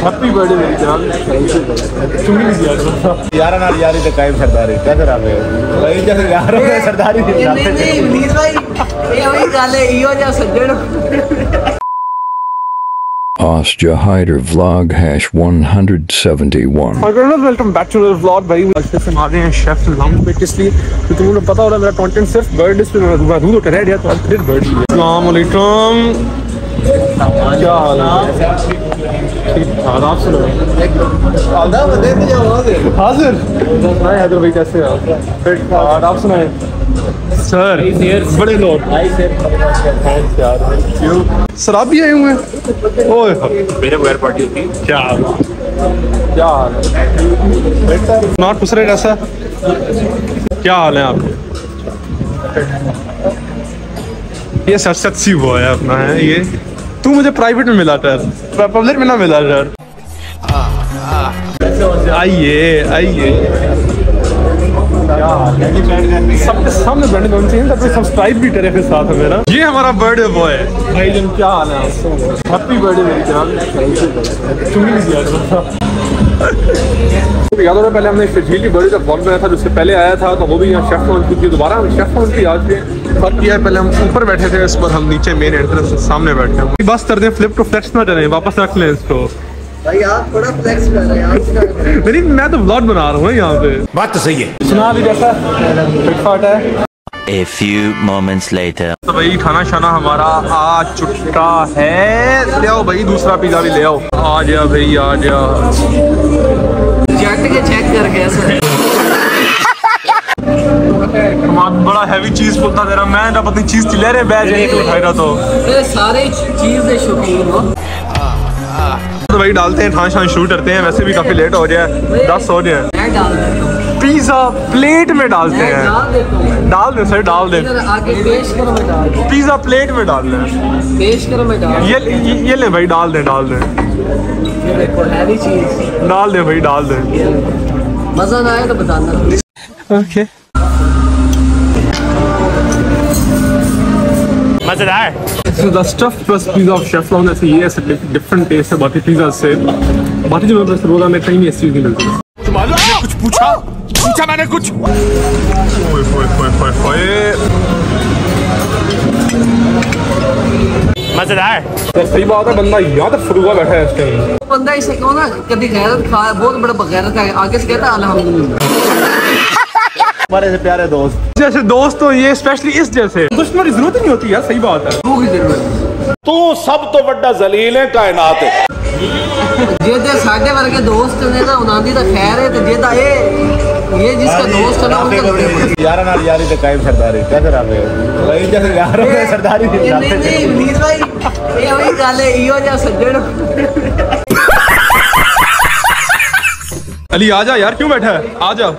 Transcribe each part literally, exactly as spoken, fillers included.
Happy birthday मेरी जान। चुम्मी नहीं दिया था यार ना यारी तो कायम सरदारी क्या करा मैं भाई जैसे यार हो सरदारी नहीं नहीं नहीं नीर भाई ये वही गल है इयो जा सज्जन Ostja Hyder vlog hash one seventy-one. Welcome back to the vlog भाई। अच्छे से आ गए हैं शेफ लॉन्ग पे इसलिए तो तुम लोग पता होगा मेरा कंटेंट सिर्फ बर्थडे पे मौजूद होता है तो आज फिर बर्थडे है। अस्सलाम वालेकुम, क्या हाल है? ठीक आदाब से आदाब बता दे जाओ हाजिर नहीं हैदर भाई कैसे हो? फिर आदाब सुनाए सर बड़े लोग थैंक्स यार थैंक यू। शराब भी आए हुए हैं ओए मेरे बगैर पार्टी होती क्या क्या हाल है? नॉट पूछ रहे कैसा क्या हाल है आपके? ये सच सच सी वो है अपना है ये। तू मुझे प्राइवेट में मिला कर पब्लिक में ना मिला कर। आइए आइए सबके सामने बर्थडे होना चाहिए तब सब्सक्राइब भी करे फिर साथ में मेरा। ये हमारा बर्थडे बॉय भाई जन क्या हाल है? हैप्पी बर्थडे मेरी जान। चुम्मी नहीं दिया था याद हो रहा पहले हमने झील की बर्थडे का ब्लॉग बनाया था जिससे पहले आया था तो वो भी यहाँ शेफ पहुंच चुकी है। दोबारा हम शेफ पहुंच की आज फर्क किया है। पहले हम ऊपर बैठे थे इस पर हम नीचे मेन एंट्रेंस से सामने बैठे हैं। बस कर दें फ्लिप टू फ्लेक्स ना करें वापस रख लें इसको भाई आप थोड़ा फ्लेक्स कर रहे हैं। नहीं मैं तो व्लॉग बना रहा हूँ यहाँ पे। बात तो सही है। सुना भी जैसा फिटफाट है। A few moments later. तो भाई खाना शाना हमारा आ चुका है। ले आओ भाई दूसरा पिज़्ज़ा भी ले आओ। आ जा भाई आ जा। जट के चेक कर गया सर। बड़ा हैवी चीज बोलता तेरा मैं ना पता चीज चिल्ला रहे बैठ एक लिखाएगा तो ये सारे चीज दे शौकीन हो तो भाई डालते हैं ठान शान शुरू करते हैं। वैसे भी काफी लेट हो गया है दस हो गए हैं। मैं डाल देता हूं पिज़्ज़ा प्लेट में डालते मैं हैं। डाल देता हूं डाल दे सर डाल दे। इधर आगे पेश करो मैं डाल दूं। पिज़्ज़ा प्लेट में डाल दे पेश करो मैं डाल ये ये, ये ले भाई डाल दे डाल दे ये देखो हैवी चीज डाल दे भाई डाल दे। मजा ना आए तो बताना। ओके मजेदार। So the stuffed crust pizza of Chef Lounge ऐसे ये ऐसे डिफरेंट टेस्ट है बाकी पिज़्ज़ा से। बाकी जो मैं रोज़ा में कहीं ऐसी चीज़ नहीं मिलती। तुम्हारा मैंने कुछ पूछा पूछा मैंने कुछ ओए ओए ओए ओए मजेदार। सही बात है बंदा यहाँ तक फरूगा बैठा है इस टाइम। बंदा इसे कहो ना कभी गैरत खा बहुत बड़ा बगैरत है आगे से कहता अल्हम्दुलिल्लाह। हमारे से प्यारे दोस्त जैसे दोस्त तो ये स्पेशली इस जैसे दुश्मन की जरूरत नहीं होती यार। सही बात है तू की जरूरत तू सब तो बड़ा जलील है कायनात है। जेदे साडे वर्गे दोस्त ने ना उन्हां दी ता खैर है ते जेदा ये ये जिसका दोस्त है ना उनका लड़े पड़े यार ना यारी तो कायम सरदारी क्या करा मैं भाई जैसे यार हो सरदारी नहीं नहीं नहीं नीर भाई ये वही गल है इयो जा सज्जन। अली आ जा यार क्यों बैठा है आ जा।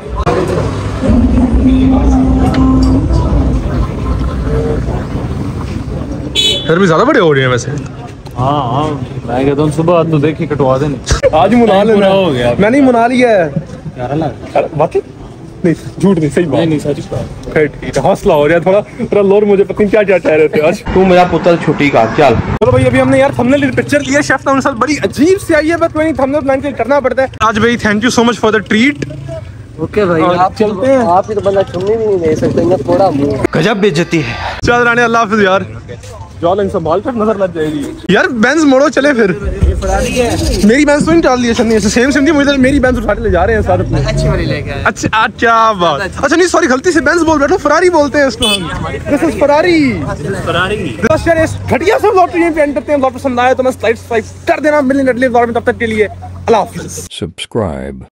घर में ज्यादा बड़े हो रहे हैं वैसे। हाँ हाँ मैं कहता हूँ सुबह तो देखी कटवा देना। आज मुना लेना हो गया मैंने ही मुना लिया है यार लग बाकी नहीं झूठ नहीं सही बात नहीं नहीं सच बात। फिर ठीक है हौसला हो रहा है थोड़ा थोड़ा लोर मुझे पता नहीं क्या क्या कह रहे थे आज। तू मेरा पुत्र छुट्टी का चल। चलो भाई अभी हमने यार थंबनेल पिक्चर लिया शेफ ने साथ बड़ी अजीब सी आई है बट कोई नहीं थंबनेल प्लान करना पड़ता है। आज भाई thank you so much for the treat. Okay भाई आप चलते हैं। आप ही तो बंदा चुम्मी भी नहीं दे सकते ना थोड़ा मुंह गजब बेइज्जती है। चल रानी अल्लाह हाफिज यार। जॉलिंग संभाल कर नजर लग जाएगी यार। बेंज मोड़ो चले फिर। मेरी बेंज तो नहीं डाल दी छन्नी से सेम सेम थी मुझे मेरी बेंज उठा के ले जा रहे हैं साथ अपने। अच्छी वाली लेके आए। अच्छा क्या बात। अच्छा नहीं सॉरी गलती से बेंज बोल बैठो फरारी बोलते हैं इसको हम। This is Ferrari Ferrari. बस यार इस घटिया सब व्लॉग यहीं पे एंड करते हैं। व्लॉग पसंद आए तो मैं लाइक सब्सक्राइब कर देना मिलने अगले व्लॉग में तब तक के लिए अल्लाह हाफिज। Subscribe.